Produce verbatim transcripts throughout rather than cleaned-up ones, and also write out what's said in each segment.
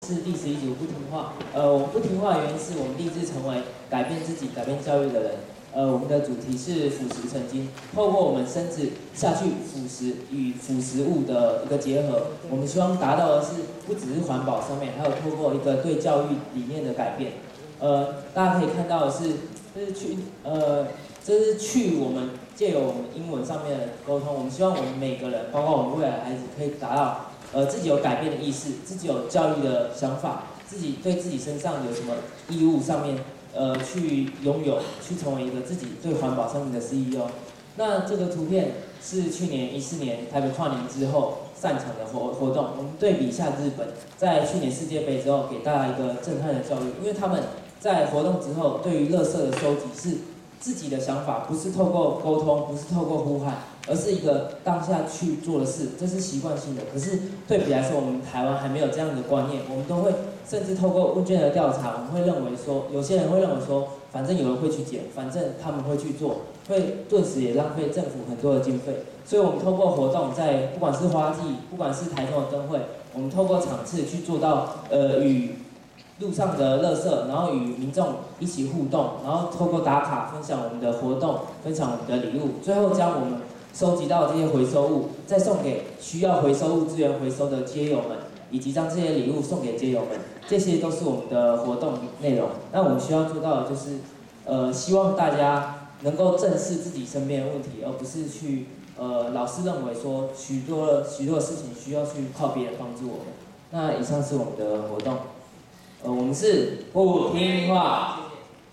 是第十一集不听话。呃，我们不听话的原因是我们立志成为改变自己、改变教育的人。呃，我们的主题是腐蚀成精，透过我们身子下去腐蚀与腐蚀物的一个结合，我们希望达到的是不只是环保上面，还有透过一个对教育理念的改变。呃，大家可以看到的是，这是去呃，这是去我们借由我们英文上面的沟通，我们希望我们每个人，包括我们未来的孩子，可以达到呃自己有改变的意识，自己有教育的想法，自己对自己身上有什么义务上面。呃，去拥有，去成为一个自己对环保上面的 C E O。那这个图片是去年一四年台北跨年之后散场的活活动。我们对比一下日本，在去年世界杯之后，给大家一个震撼的教育，因为他们在活动之后，对于垃圾的收集是自己的想法，不是透过沟通，不是透过呼喊，而是一个当下去做的事，这是习惯性的。可是对比来说，我们台湾还没有这样的观念，我们都会。甚至透过问卷的调查，我们会认为说，有些人会认为说，反正有人会去捡，反正他们会去做，会顿时也浪费政府很多的经费。所以我们透过活动，在不管是花季，不管是台中的灯会，我们透过场次去做到，呃，与路上的垃圾，然后与民众一起互动，然后透过打卡分享我们的活动，分享我们的礼物，最后将我们收集到的这些回收物，再送给需要回收物资源回收的街友们。以及将这些礼物送给街友们，这些都是我们的活动内容。那我们需要做到的就是，呃，希望大家能够正视自己身边的问题，而不是去，呃，老是认为说许多许多的事情需要去靠别人帮助我们。那以上是我们的活动，呃，我们是不听话。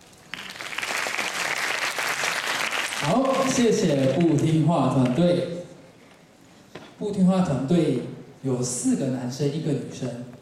好，谢谢不听话团队。不听话团队。有四个男生，一个女生。